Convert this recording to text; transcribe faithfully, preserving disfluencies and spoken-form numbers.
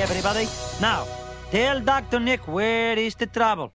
everybody. Now, tell Doctor Nick where is the trouble.